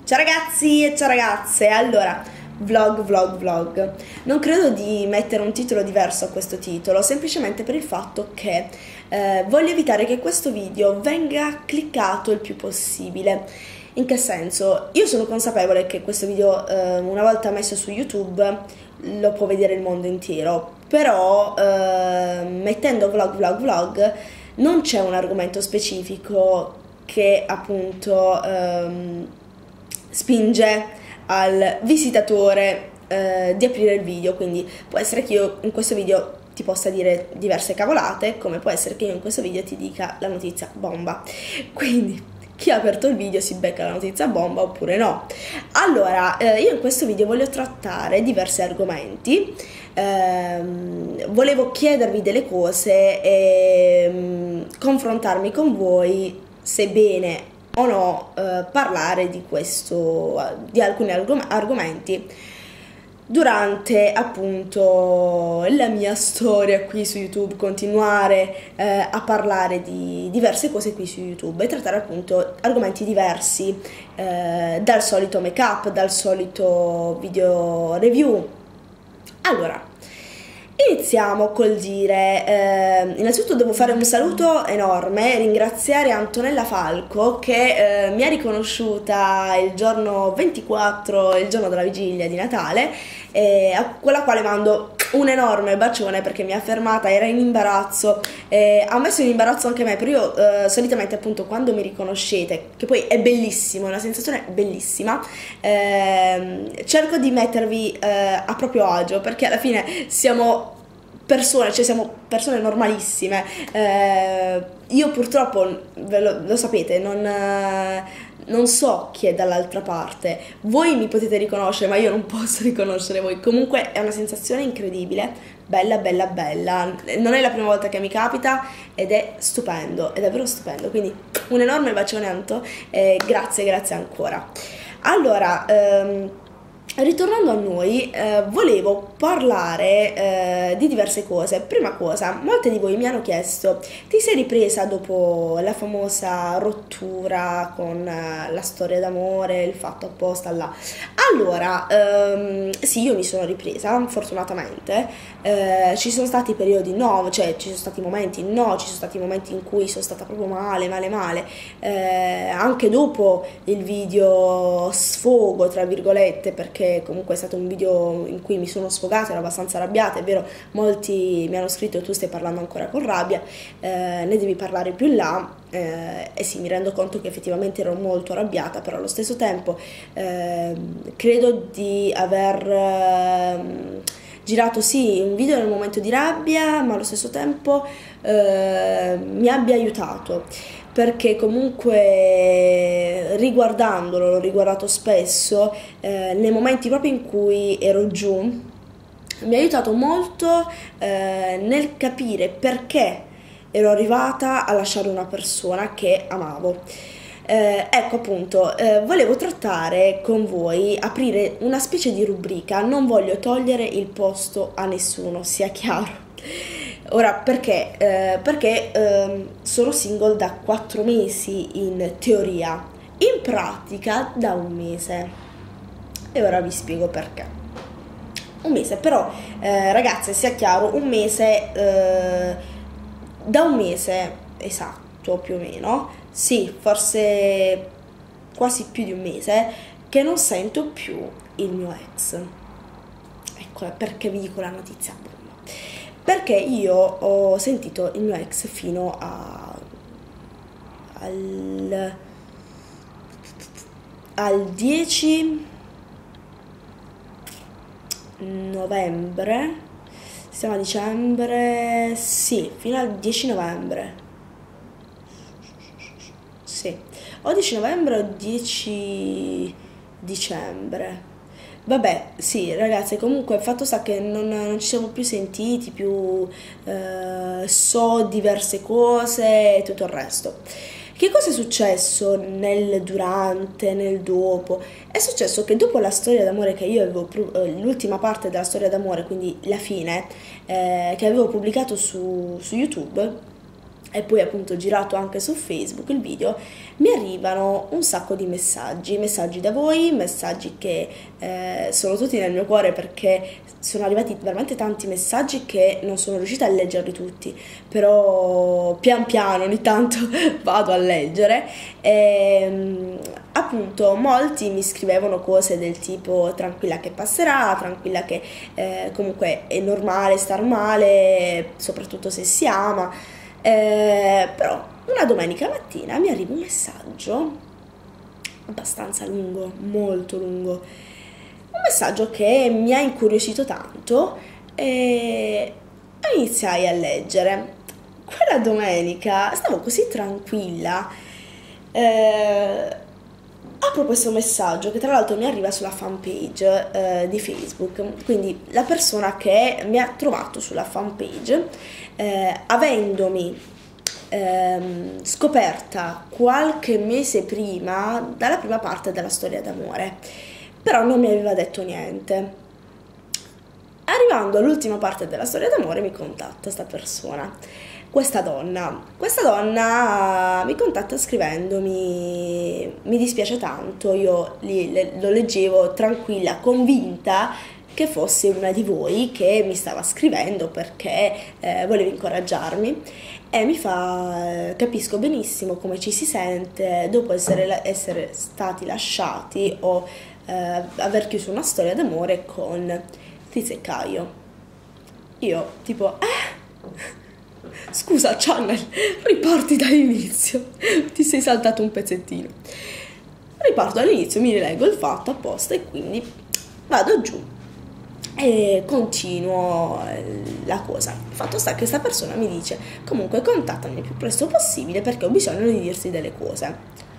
Ciao ragazzi e ciao ragazze, allora, vlog. Non credo di mettere un titolo diverso a questo titolo, semplicemente per il fatto che voglio evitare che questo video venga cliccato il più possibile. In che senso? Io sono consapevole che questo video, una volta messo su YouTube, lo può vedere il mondo intero, però mettendo vlog non c'è un argomento specifico che appunto spinge al visitatore di aprire il video. Quindi può essere che io in questo video ti possa dire diverse cavolate, come può essere che io in questo video ti dica la notizia bomba. Quindi chi ha aperto il video si becca la notizia bomba oppure no. Allora, io in questo video voglio trattare diversi argomenti. Volevo chiedervi delle cose e confrontarmi con voi se bene o no parlare di alcuni argomenti durante appunto la mia storia qui su YouTube, continuare a parlare di diverse cose qui su YouTube e trattare appunto argomenti diversi dal solito make up, dal solito video review. Allora, iniziamo col dire, innanzitutto devo fare un saluto enorme, ringraziare Antonella Falco che mi ha riconosciuta il giorno 24, il giorno della vigilia di Natale, con la quale mando un enorme bacione perché mi ha fermata, era in imbarazzo, ha messo in imbarazzo anche me, però io solitamente appunto quando mi riconoscete, che poi è bellissimo, è una sensazione bellissima, cerco di mettervi a proprio agio, perché alla fine siamo persone, cioè siamo persone normalissime. Io purtroppo, lo sapete, non so chi è dall'altra parte. Voi mi potete riconoscere, ma io non posso riconoscere voi. Comunque è una sensazione incredibile, bella. Non è la prima volta che mi capita ed è stupendo, è davvero stupendo. Quindi un enorme bacione Anto e grazie ancora. Allora, ritornando a noi, volevo parlare di diverse cose. Prima cosa, molte di voi mi hanno chiesto: ti sei ripresa dopo la famosa rottura con la storia d'amore, il fatto apposta là? Allora, sì, io mi sono ripresa, fortunatamente. Ci sono stati periodi no, cioè ci sono stati momenti no, ci sono stati momenti in cui sono stata proprio male. Anche dopo il video sfogo, tra virgolette, perché comunque è stato un video in cui mi sono sfogata, ero abbastanza arrabbiata, è vero, molti mi hanno scritto: tu stai parlando ancora con rabbia, ne devi parlare più in là. E sì, mi rendo conto che effettivamente ero molto arrabbiata, però allo stesso tempo credo di aver girato sì un video nel momento di rabbia, ma allo stesso tempo mi abbia aiutato, perché comunque riguardandolo, l'ho riguardato spesso, nei momenti proprio in cui ero giù, mi ha aiutato molto nel capire perché ero arrivata a lasciare una persona che amavo. Ecco appunto, volevo trattare con voi, aprire una specie di rubrica. Non voglio togliere il posto a nessuno, sia chiaro. Ora, perché? Perché sono single da 4 mesi in teoria, in pratica da un mese. E ora vi spiego perché. Un mese, però ragazze, sia chiaro, un mese, da un mese esatto più o meno, sì, forse quasi più di un mese, che non sento più il mio ex. Ecco perché vi dico la notizia bomba. Perché io ho sentito il mio ex fino al 10 novembre, siamo a dicembre, sì, fino al 10 novembre, sì, o 10 novembre o 10 dicembre. Vabbè, sì, ragazzi, comunque il fatto sta che non ci siamo più sentiti, so diverse cose e tutto il resto. Che cosa è successo nel durante, nel dopo? È successo che dopo la storia d'amore che io avevo, l'ultima parte della storia d'amore, quindi la fine, che avevo pubblicato su YouTube, e poi appunto girato anche su Facebook il video, mi arrivano un sacco di messaggi da voi, messaggi che sono tutti nel mio cuore, perché sono arrivati veramente tanti messaggi che non sono riuscita a leggerli tutti, però pian piano ogni tanto vado a leggere. Appunto molti mi scrivevano cose del tipo: tranquilla che passerà, tranquilla che comunque è normale star male, soprattutto se si ama. Però una domenica mattina mi arriva un messaggio abbastanza lungo, molto lungo, un messaggio che mi ha incuriosito tanto e iniziai a leggere. Quella domenica stavo così tranquilla, apro questo messaggio che tra l'altro mi arriva sulla fanpage di Facebook, quindi la persona che mi ha trovato sulla fanpage, avendomi scoperta qualche mese prima dalla prima parte della storia d'amore, però non mi aveva detto niente. Arrivando all'ultima parte della storia d'amore mi contatta sta persona, questa donna mi contatta scrivendomi: mi dispiace tanto. Io lo leggevo tranquilla, convinta che fosse una di voi che mi stava scrivendo perché voleva incoraggiarmi, e mi fa: capisco benissimo come ci si sente dopo essere stati lasciati o aver chiuso una storia d'amore con Tizio e Caio. Io tipo scusa Channel, riparti dall'inizio, ti sei saltato un pezzettino. Riparto dall'inizio, mi rileggo il fatto apposta e quindi vado giù e continuo la cosa. Il fatto sta che questa persona mi dice: comunque contattami il più presto possibile perché ho bisogno di dirti delle cose.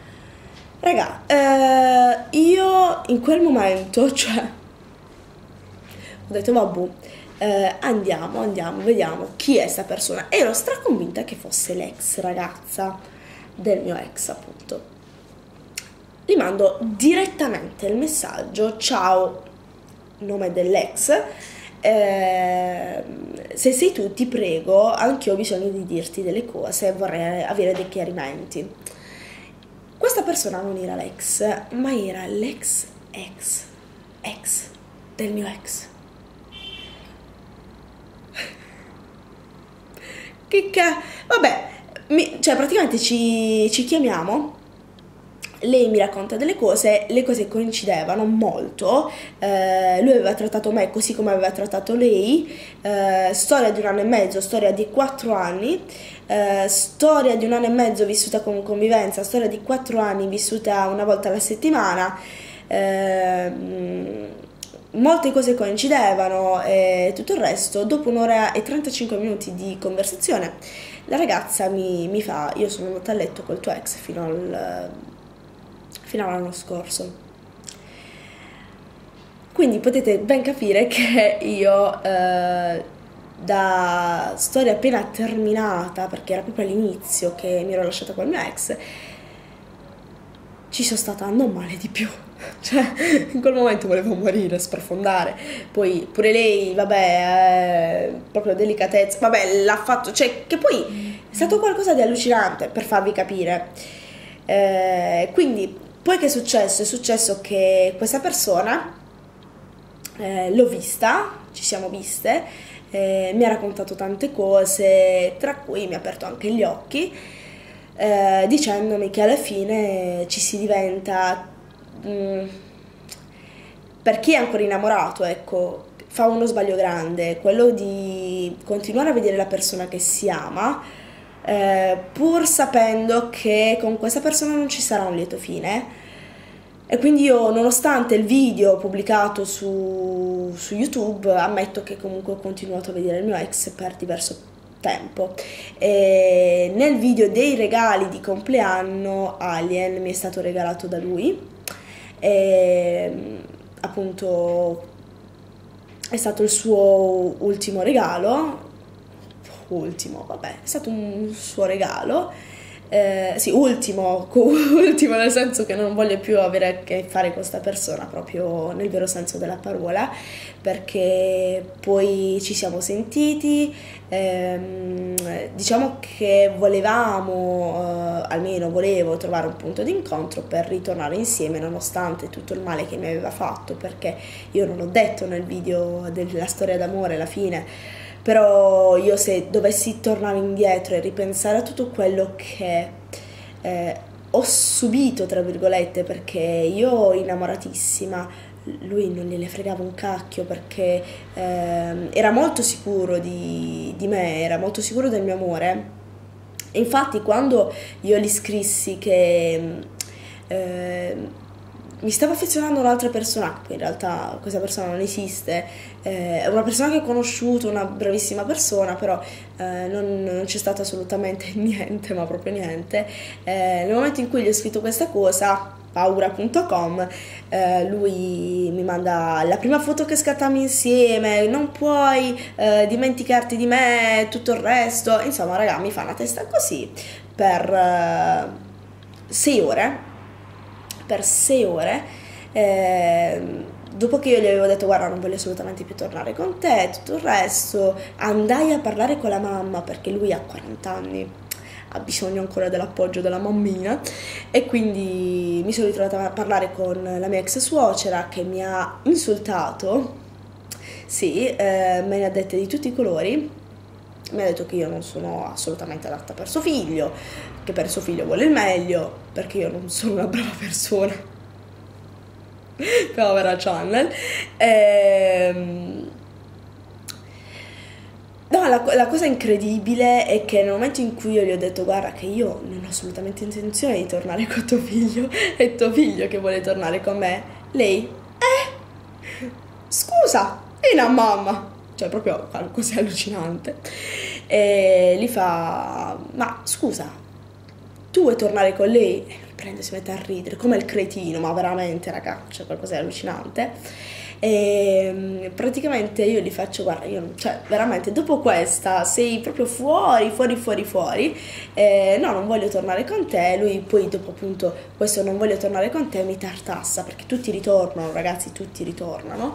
Raga, io in quel momento, cioè, ho detto vabbè, andiamo, vediamo chi è sta persona. Ero straconvinta che fosse l'ex ragazza del mio ex, appunto. Gli mando direttamente il messaggio: ciao, nome dell'ex, se sei tu ti prego, anche io ho bisogno di dirti delle cose, vorrei avere dei chiarimenti. Questa persona non era l'ex, ma era l'ex ex del mio ex. Vabbè, cioè praticamente ci chiamiamo, lei mi racconta delle cose, le cose coincidevano molto, lui aveva trattato me così come aveva trattato lei, storia di 1 anno e mezzo, storia di 4 anni, storia di 1 anno e mezzo vissuta con convivenza, storia di 4 anni vissuta una volta alla settimana, molte cose coincidevano e tutto il resto. Dopo 1 ora e 35 minuti di conversazione, la ragazza mi fa: io sono andata a letto col tuo ex fino all'anno scorso. Quindi potete ben capire che io da storia appena terminata, perché era proprio all'inizio che mi ero lasciata col mio ex, ci sono stata non male di più. Cioè, in quel momento volevo morire, sprofondare. Poi pure lei, vabbè, proprio delicatezza, vabbè, l'ha fatto, cioè, che poi è stato qualcosa di allucinante, per farvi capire. Quindi, poi che è successo? È successo che questa persona l'ho vista, ci siamo viste, mi ha raccontato tante cose, tra cui mi ha aperto anche gli occhi, dicendomi che alla fine ci si diventa, per chi è ancora innamorato, ecco, fa uno sbaglio grande, quello di continuare a vedere la persona che si ama, pur sapendo che con questa persona non ci sarà un lieto fine. E quindi io, nonostante il video pubblicato su YouTube, ammetto che comunque ho continuato a vedere il mio ex per diverso tempo. E nel video dei regali di compleanno, Alien mi è stato regalato da lui, e appunto è stato il suo ultimo regalo, è stato un suo regalo, sì, ultimo nel senso che non voglio più avere a che fare con questa persona, proprio nel vero senso della parola, perché poi ci siamo sentiti, diciamo che volevamo, almeno volevo trovare un punto di incontro per ritornare insieme nonostante tutto il male che mi aveva fatto, perché io non ho detto nel video della storia d'amore alla fine. Però io se dovessi tornare indietro e ripensare a tutto quello che ho subito, tra virgolette, perché io innamoratissima, lui non gliene fregava un cacchio perché era molto sicuro di me, era molto sicuro del mio amore. E infatti quando io gli scrissi che mi stavo affezionando a un'altra persona, che in realtà questa persona non esiste, è una persona che ho conosciuto, una bravissima persona, però non c'è stato assolutamente niente, ma proprio niente. Nel momento in cui gli ho scritto questa cosa, paura.com, lui mi manda la prima foto che scattiamo insieme, non puoi dimenticarti di me, tutto il resto, insomma raga, mi fa una testa così per 6 ore. Per 6 ore, dopo che io gli avevo detto guarda non voglio assolutamente più tornare con te, tutto il resto, andai a parlare con la mamma perché lui ha 40 anni, ha bisogno ancora dell'appoggio della mammina, e quindi mi sono ritrovata a parlare con la mia ex suocera che mi ha insultato, sì, me ne ha dette di tutti i colori. Mi ha detto che io non sono assolutamente adatta per suo figlio, che per suo figlio vuole il meglio, perché io non sono una brava persona. Povera Channel. No, la cosa incredibile è che nel momento in cui io gli ho detto guarda che io non ho assolutamente intenzione di tornare con tuo figlio, è tuo figlio che vuole tornare con me, lei, scusa, e la mamma, cioè proprio così allucinante, e gli fa ma scusa, tu vuoi tornare con lei? E lui prende, si mette a ridere come il cretino, ma veramente raga, c'è qualcosa di allucinante. E praticamente io gli faccio guarda io cioè veramente dopo questa sei proprio fuori, no non voglio tornare con te. Lui poi dopo appunto questo non voglio tornare con te mi tartassa perché tutti ritornano ragazzi, tutti ritornano.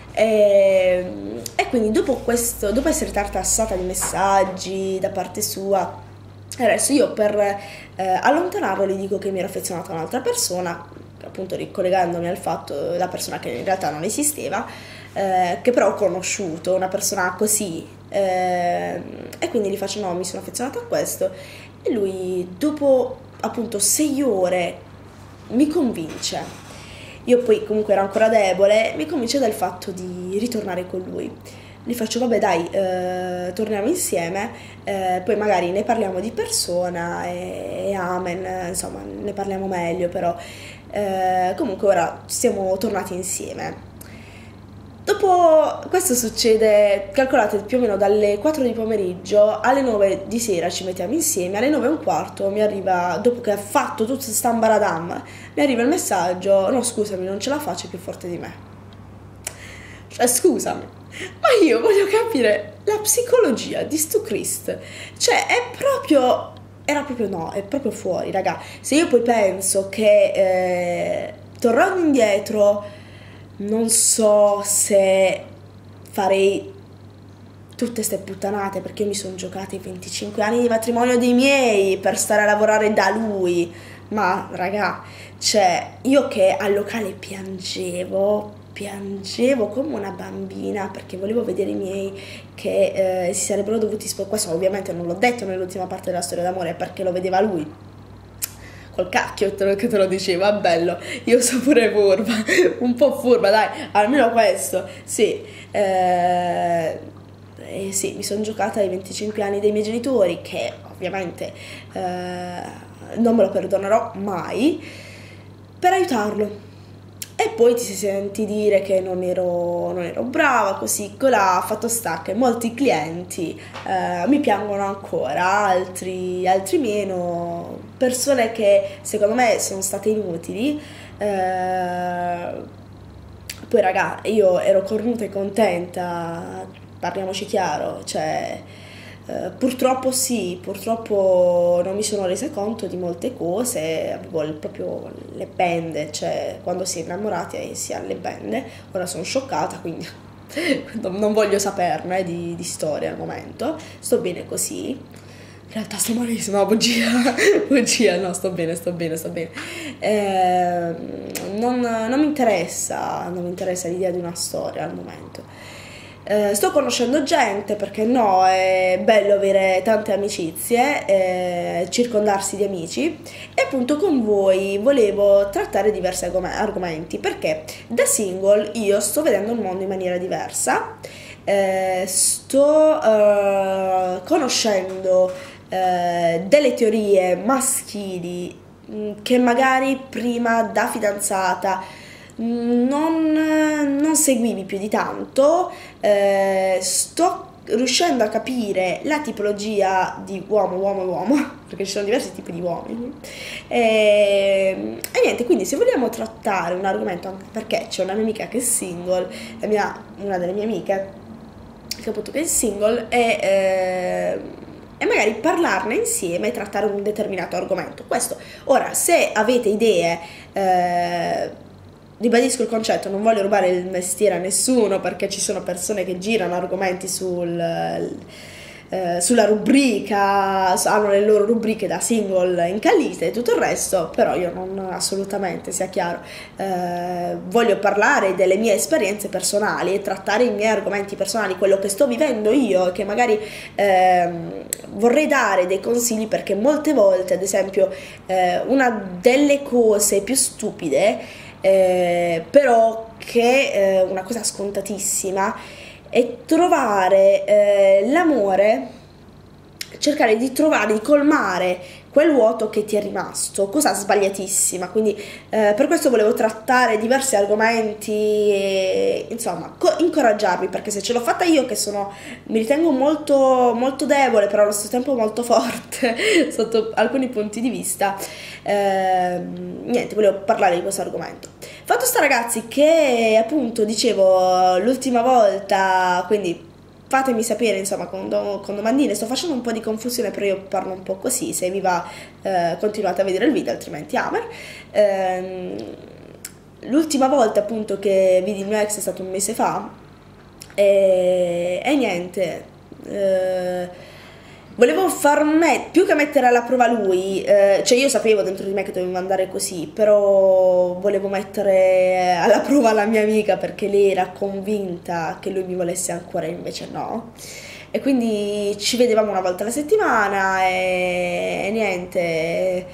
E quindi dopo questo, dopo essere tartassata di messaggi da parte sua, adesso io per allontanarlo gli dico che mi ero affezionata a un'altra persona, appunto ricollegandomi al fatto la persona che in realtà non esisteva, che però ho conosciuto, una persona così, e quindi gli faccio no, mi sono affezionata a questo, e lui dopo appunto 6 ore mi convince. Io poi comunque ero ancora debole, mi convince del fatto di ritornare con lui. Gli faccio vabbè dai, torniamo insieme, poi magari ne parliamo di persona e amen, insomma ne parliamo meglio, però comunque ora siamo tornati insieme. Dopo questo succede, calcolate più o meno dalle 4 di pomeriggio alle 9 di sera ci mettiamo insieme, alle 9 e un quarto mi arriva, dopo che ha fatto tutto sta ambaradam, mi arriva il messaggio, no scusami non ce la faccio, è più forte di me. Cioè scusami, ma io voglio capire la psicologia di sto Christ, cioè era proprio no, è proprio fuori raga. Se io poi penso che tornando indietro non so se farei tutte ste puttanate, perché io mi sono giocata i 25 anni di matrimonio dei miei per stare a lavorare da lui, ma raga, cioè io che al locale piangevo come una bambina perché volevo vedere i miei che si sarebbero dovuti sposare. Questo ovviamente non l'ho detto nell'ultima parte della storia d'amore perché lo vedeva lui col cacchio che te lo diceva, bello, io so pure furba, un po' furba, dai, almeno questo, sì, sì, mi sono giocata ai 25 anni dei miei genitori, che ovviamente non me lo perdonerò mai, per aiutarlo. E poi ti senti dire che non ero brava, così, colà, fatto sta che molti clienti mi piangono ancora, altri meno, persone che secondo me sono state inutili. Poi raga, io ero cornuta e contenta, parliamoci chiaro, cioè Purtroppo sì, purtroppo non mi sono resa conto di molte cose, avevo proprio le bende, cioè quando si è innamorati si ha le bende, ora sono scioccata, quindi non voglio saperne di storia al momento, sto bene così. In realtà sto malissimo, bugia, bugia, no, sto bene, sto bene, sto bene. Non mi interessa, non mi interessa l'idea di una storia al momento. Sto conoscendo gente, perché no, è bello avere tante amicizie, circondarsi di amici, e appunto con voi volevo trattare diversi argomenti, perché da single io sto vedendo il mondo in maniera diversa, sto conoscendo delle teorie maschili che magari prima da fidanzata non seguivi più di tanto. Sto riuscendo a capire la tipologia di uomo, perché ci sono diversi tipi di uomini, e niente, quindi se vogliamo trattare un argomento, anche perché c'è una mia amica che è single, una delle mie amiche che appunto che è single, e magari parlarne insieme e trattare un determinato argomento. Questo, ora, se avete idee, ribadisco il concetto, non voglio rubare il mestiere a nessuno, perché ci sono persone che girano argomenti sulla rubrica, hanno le loro rubriche da single incallite e tutto il resto, però io non, assolutamente, sia chiaro, voglio parlare delle mie esperienze personali e trattare i miei argomenti personali, quello che sto vivendo io, e che magari vorrei dare dei consigli, perché molte volte, ad esempio, una delle cose più stupide, però che è una cosa scontatissima, è trovare l'amore, cercare di trovare, di colmare quel vuoto che ti è rimasto, cosa sbagliatissima. Quindi per questo volevo trattare diversi argomenti e, insomma, incoraggiarvi, perché se ce l'ho fatta io, che mi ritengo molto, molto debole, però allo stesso tempo molto forte sotto alcuni punti di vista, niente, volevo parlare di questo argomento. Fatto sta, ragazzi, che appunto dicevo l'ultima volta, quindi fatemi sapere, insomma, con domandine. Sto facendo un po' di confusione, però io parlo un po' così. Se vi va, continuate a vedere il video, altrimenti amer. L'ultima volta appunto che vidi il mio ex è stato un mese fa, e niente, volevo più che mettere alla prova lui, cioè io sapevo dentro di me che dovevo andare così, però volevo mettere alla prova la mia amica, perché lei era convinta che lui mi volesse ancora, invece no. E quindi ci vedevamo una volta alla settimana e niente.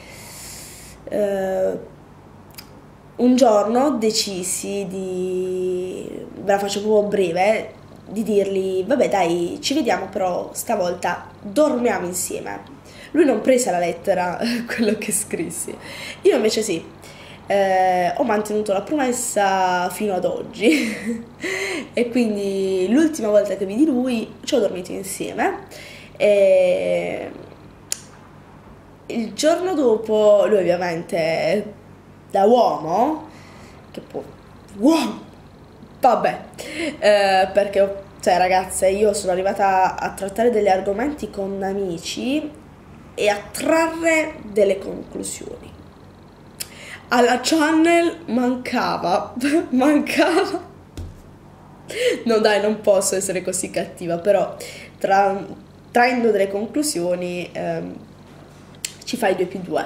Un giorno decisi ve la faccio proprio breve, di dirgli: vabbè dai, ci vediamo, però stavolta dormiamo insieme. Lui non prese alla lettera quello che scrissi, io invece sì. Ho mantenuto la promessa fino ad oggi e quindi l'ultima volta che vidi lui ci ho dormito insieme, e il giorno dopo lui, ovviamente, da uomo, che può, uomo, vabbè, perché, cioè, ragazze, io sono arrivata a trattare degli argomenti con amici e a trarre delle conclusioni. Alla channel mancava. No dai, non posso essere così cattiva, però traendo delle conclusioni ci fai 2 più 2.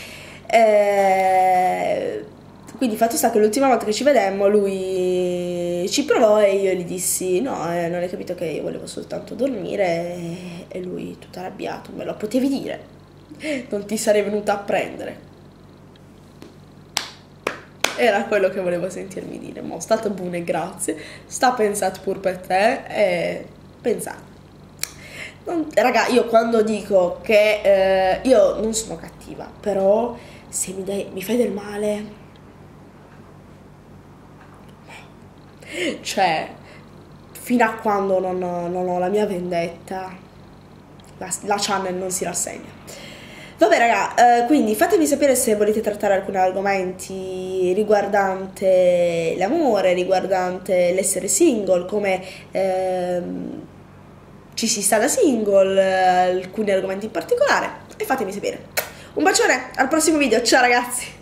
Quindi fatto sta che l'ultima volta che ci vedemmo lui ci provò e io gli dissi: no, non hai capito che io volevo soltanto dormire? E lui, tutto arrabbiato: me lo potevi dire, non ti sarei venuta a prendere. Era quello che volevo sentirmi dire. Mo state buone, grazie, sta pensato pur per te, e pensate. Raga, io quando dico che io non sono cattiva, però se mi fai del male, cioè, fino a quando non ho la mia vendetta, la channel non si rassegna. Vabbè, raga, quindi fatemi sapere se volete trattare alcuni argomenti riguardante l'amore, riguardante l'essere single, come ci si sta da single, alcuni argomenti in particolare, e fatemi sapere. Un bacione, al prossimo video, ciao ragazzi!